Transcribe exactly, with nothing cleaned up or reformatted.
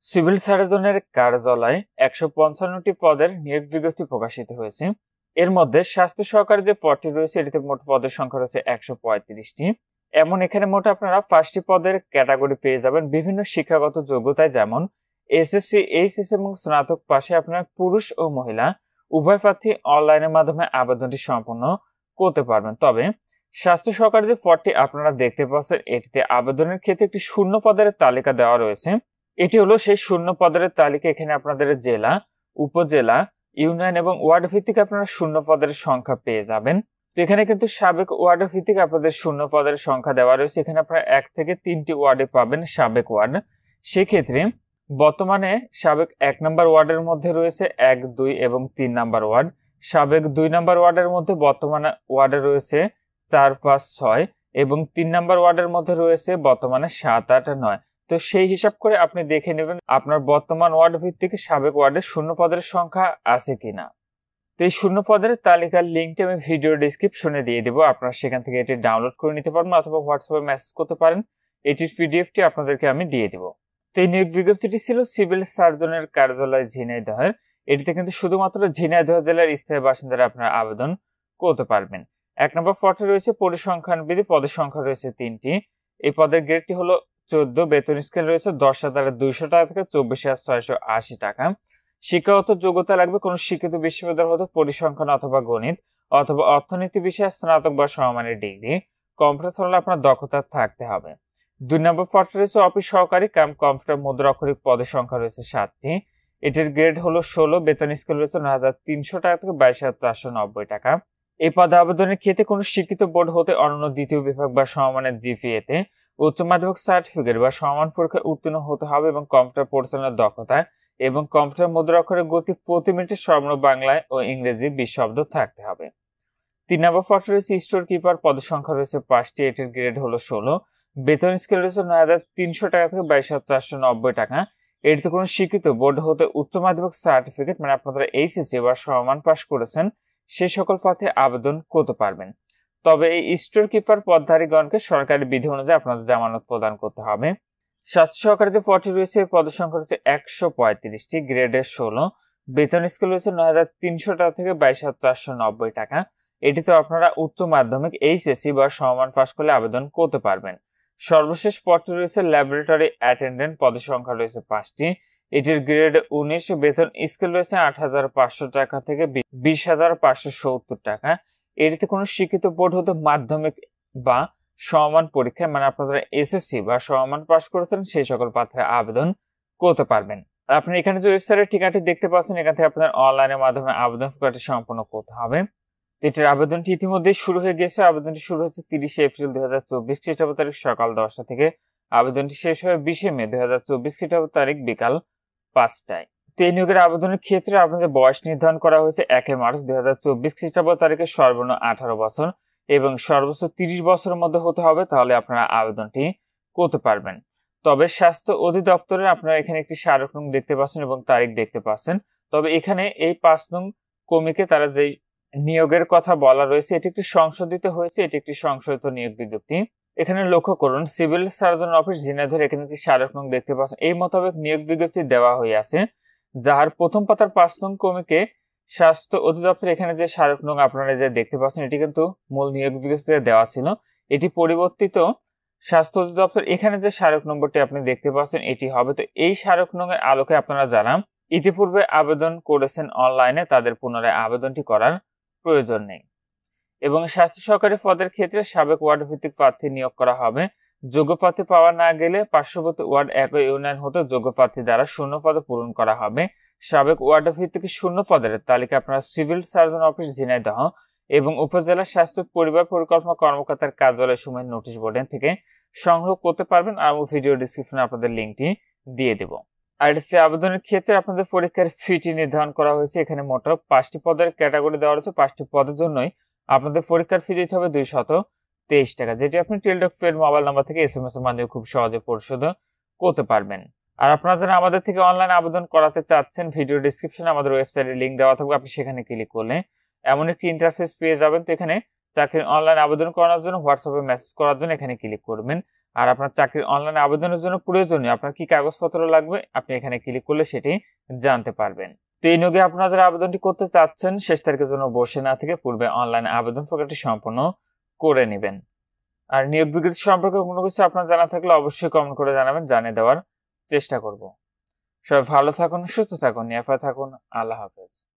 Civil সার্জনের কার্যালয়ে একশো পঞ্চান্নটি পদের নিয়োগ বিজ্ঞপ্তি প্রকাশিত হয়েছে। এর মধ্যে স্বাস্থ্য সহকারী যে পদটি রয়েছে এটিতে মোট পদের সংখ্যা রয়েছে একশো পঁয়ত্রিশটি। এমন এখানে মোট আপনারা পাঁচটি পদের ক্যাটাগরি পেয়ে যাবেন বিভিন্ন শিক্ষাগত যোগ্যতায়, যেমন এসএসসি, এইচএসসি এবং স্নাতক পাশে আপনার পুরুষ ও মহিলা উভয় প্রার্থী অনলাইনের মাধ্যমে আবেদনটি সম্পন্ন করতে পারবেন। তবে স্বাস্থ্য সহকারী যে পদটি আপনারা দেখতে পাচ্ছেন এটিতে আবেদনের ক্ষেত্রে একটি শূন্য পদের তালিকা দেওয়া রয়েছে। এটি হলো সেই শূন্য পদের তালিকা। এখানে আপনাদের জেলা, উপজেলা, ইউনিয়ন এবং ওয়ার্ড ভিত্তিক আপনারা শূন্য পদের সংখ্যা পেয়ে যাবেন। তো এখানে কিন্তু সাবেক ওয়ার্ড ভিত্তিক আপনাদের শূন্য পদের সংখ্যা দেওয়া রয়েছে। এখানে আপনারা এক থেকে তিনটি ওয়ার্ডে পাবেন সাবেক ওয়ার্ড। সেক্ষেত্রে বর্তমানে সাবেক এক নম্বর ওয়ার্ডের মধ্যে রয়েছে এক, দুই এবং তিন নম্বর ওয়ার্ড। সাবেক দুই নম্বর ওয়ার্ডের মধ্যে বর্তমানে ওয়ার্ডে রয়েছে চার, পাঁচ, ছয় এবং তিন নম্বর ওয়ার্ডের মধ্যে রয়েছে বর্তমানে সাত, আট, নয়। তো সেই হিসাব করে আপনি দেখে নেবেন আপনার বর্তমান ওয়ার্ড ভিত্তিক সাবেক ওয়ার্ডে শূন্য পদের সংখ্যা আছে কিনা। তো এই শূন্য পদের তালিকার লিঙ্কটি আমি ভিডিও ডেসক্রিপশনে দিয়ে দেবো, আপনারা সেখান থেকে এটি ডাউনলোড করে নিতে পারবেন অথবা হোয়াটসঅ্যাপে মেসেজ করতে পারেন। এটির পিডিএফটি আপনাদেরকে আমি দিয়ে দেবো। তো এই নিয়োগ বিজ্ঞপ্তিটি ছিল সিভিল সার্জনের কার্যালয় ঝিনাইদহের। এটিতে কিন্তু শুধুমাত্র ঝিনাইদহ জেলার স্থায়ী বাসিন্দারা আপনারা আবেদন করতে পারবেন। এক নম্বর পদে রয়েছে পরিসংখ্যানবিধি, পদের সংখ্যা রয়েছে তিনটি। এই পদের গ্রেডটি হলো চোদ্দ, বেতন স্কেল রয়েছে দশ হাজার দুইশো টাকা থেকে চব্বিশ হাজার ছয়শো আশি টাকা। শিক্ষাগত যোগ্যতা লাগবে কোনো শিক্ষিত বিশ্ববিদ্যালয় হতে পরিসংখ্যান অথবা গণিত অথবা অর্থনীতি বিষয়ে স্নাতক বা সমমানের ডিগ্রি। কম্পিউটার চালানোর আপনার দক্ষতা থাকতে হবে। দুই নম্বর পদ রয়েছে অফিস সহকারী কাম কম্পিউটার মুদ্রা অক্ষরিক পদের সংখ্যা রয়েছে সাতটি। এটির গ্রেড হলো ষোলো, বেতন স্কেল রয়েছে নয় হাজার তিনশো টাকা থেকে বাইশ হাজার চারশো নব্বই টাকা। এই পদে আবেদনের ক্ষেত্রে কোনো শিক্ষিত বোর্ড হতে অনন্য দ্বিতীয় বিভাগ বা সমমানের জিপিএতে উচ্চ মাধ্যমিক সার্টিফিকেট বা সমান পরীক্ষায় উত্তীর্ণ হতে হবে এবং কম্পিউটার পরিচালনার দক্ষতা এবং কম্পিউটার মুদ্রা অক্ষরের গতি প্রতি মিনিটে সর্বনিম্ন বাংলায় ও ইংরেজি বিশ শব্দ থাকতে হবে। তিন নম্বর পদ রয়েছে স্টোর কিপার, পদের সংখ্যা রয়েছে পাঁচটি। এটির গ্রেড হলো ষোলো, বেতন স্কেল রয়েছে নয় হাজার তিনশো টাকা থেকে বাইশ হাজার চারশো নব্বই টাকা। এটিতে কোনো শিক্ষিত বোর্ড হতে উচ্চ মাধ্যমিক সার্টিফিকেট মানে আপনারা এইচএসসি বা সমমান পাস করেছেন সেই সকল পদে আবেদন করতে পারবেন। তবে এই স্টোর কিপার পদধারীগণকে সরকারি বিধি অনুযায়ী আপনাদের জামানত প্রদান করতে হবে। স্বাস্থ্য সহকারী যে পদটি রয়েছে পদের সংখ্যা রয়েছে একশো পঁয়ত্রিশটি, গ্রেডের ষোলো, বেতন স্কেল রয়েছে নয় হাজার তিনশো টাকা থেকে বাইশ হাজার চারশো নব্বই টাকা। এটিতে আপনারা উচ্চ মাধ্যমিক এইচএসসি বা সমমান পাস করলে আবেদন করতে পারবেন। সর্বশেষ পদটি রয়েছে ল্যাবরেটরি অ্যাটেন্ডেন্ট, পদের সংখ্যা রয়েছে পাঁচটি। এটির গ্রেড উনিশ, বেতন স্কেল রয়েছে আট হাজার পাঁচশো টাকা থেকে বিশ হাজার পাঁচশো সত্তর টাকা। এটিতে কোনো শিক্ষিত বোর্ড হতে মাধ্যমিক বা সমমান পরীক্ষায় মানে আপনারা এসএসসি বা সমমান পাস করেছেন সেই সকল প্রার্থীরা আবেদন করতে পারবেন। আর আপনি এখানে যে ওয়েবসাইটের ঠিকানাটি দেখতে পাচ্ছেন এখান থেকে আপনার অনলাইনের মাধ্যমে আবেদন প্রক্রিয়াটি সম্পন্ন করতে হবে। এটির আবেদনটি ইতিমধ্যেই শুরু হয়ে গেছে। আবেদনটি শুরু হচ্ছে তিরিশে এপ্রিল দুই হাজার চব্বিশ খ্রিস্টাব্দ তারিখ সকাল দশটা থেকে। আবেদনটি শেষ হবে বিশে মে দুই হাজার চব্বিশ খ্রিস্টাব্দ তারিখ বিকাল পাঁচটায়। তো এই নিয়োগের আবেদনের ক্ষেত্রে আপনাদের বয়স নির্ধারণ করা হয়েছে একে মার্চ দুই হাজার চব্বিশ খ্রিস্টাব্দ তারিখে সর্বনিম্ন আঠারো বছর এবং সর্বোচ্চ তিরিশ বছরের মধ্যে হতে হবে, তাহলে আপনারা আবেদনটি করতে পারবেন। তবে স্বাস্থ্য অধিদপ্তরের আপনারা এখানে একটি স্মারক নং দেখতে পাচ্ছেন এবং তারিখ দেখতে পাচ্ছেন। তবে এখানে এই পাঁচ নং কমিকে তারা যেই নিয়োগের কথা বলা রয়েছে এটি একটি সংশোধিত হয়েছে, এটি একটি সংশোধিত নিয়োগ বিজ্ঞপ্তি। এখানে লক্ষ্য করুন সিভিল সার্জন অফিস ঝিনাইদহ, এখানে একটি স্মারক নং দেখতে পাচ্ছেন। এই মোতাবেক নিয়োগ বিজ্ঞপ্তি দেওয়া হয়ে আছে, যার প্রথম পাতার পাঁচ নং কমিকে স্বাস্থ্য অধিদপ্তর এখানে যে স্মারক নং আপনারা যে দেখতে পাচ্ছেন এটি কিন্তু মূল নিয়োগ বিজ্ঞপ্তিতে দেওয়া ছিল, এটি পরিবর্তিত স্বাস্থ্য অধিদপ্তর এখানে যে স্মারক নম্বরটি আপনি দেখতে পাচ্ছেন এটি হবে। তো এই স্মারক নং এর আলোকে আপনারা যারা ইতিপূর্বে আবেদন করেছেন অনলাইনে তাদের পুনরায় আবেদনটি করার প্রয়োজন নেই। এবং স্বাস্থ্য সহকারী পদের ক্ষেত্রে সাবেক ওয়ার্ড ভিত্তিক প্রার্থী নিয়োগ করা হবে। যোগ্য প্রার্থী পাওয়া না গেলে পার্শ্ববর্তী ওয়ার্ড একই ইউনিয়ন হতে যোগ্য প্রার্থী দ্বারা শূন্য পদে পূরণ করা হবে। সাবেক ওয়ার্ড ভিত্তিক শূন্য পদের তালিকা আপনারা সিভিল সার্জন অফিস ঝিনাইদহ এবং উপজেলা স্বাস্থ্য পরিবার পরিকল্পনা কর্মকর্তার কার্যালয় সময় নোটিশ বোর্ড থেকে সংগ্রহ করতে পারবেন। আর ভিডিও ডেসক্রিপশনে আপনাদের লিঙ্কটি দিয়ে দেব। আর এটি আবেদনের ক্ষেত্রে আপনাদের পরীক্ষার ফিটি নির্ধারণ করা হয়েছে। এখানে মোট পাঁচটি পদের ক্যাটাগরি দেওয়া রয়েছে। পাঁচটি পদের জন্যই আপনাদের পরীক্ষার ফি দিতে হবে দুইশত তেইশ টাকা, যেটি আপনি টেলডক পেড মোবাইল নাম্বার থেকে এস এম এস এর মাধ্যমে খুব সহজে পরিশোধ করতে পারবেন। আর আপনারা যারা আমাদের থেকে অনলাইন আবেদন করাতে চাচ্ছেন ভিডিও ডেসক্রিপশনে আমাদের ওয়েবসাইটের লিঙ্ক দেওয়া থাকবে, আপনি সেখানে ক্লিক করলে এমন একটি ইন্টারফেস পেয়ে যাবেন। তো এখানে চাকরির অনলাইন আবেদন করানোর জন্য হোয়াটসঅ্যাপে মেসেজ করার জন্য এখানে ক্লিক করবেন। আর আপনার চাকরির অনলাইন আবেদনের জন্য প্রয়োজনীয় আপনার কি কাগজপত্র লাগবে আপনি এখানে ক্লিক করলে সেটি জানতে পারবেন। তো এই নিয়োগে আপনারা যারা আবেদনটি করতে চাচ্ছেন শেষ তারিখের জন্য বসে না থেকে পূর্বে অনলাইন আবেদন প্রক্রিয়াটি সম্পন্ন করে নেবেন। আর নিয়োগ বিজ্ঞপ্তি সম্পর্কে কোনো কিছু আপনার জানা থাকলে অবশ্যই কমেন্ট করে জানাবেন, জানিয়ে দেওয়ার চেষ্টা করব। সবাই ভালো থাকুন, সুস্থ থাকুন, নিরাপদে থাকুন। আল্লাহ হাফেজ।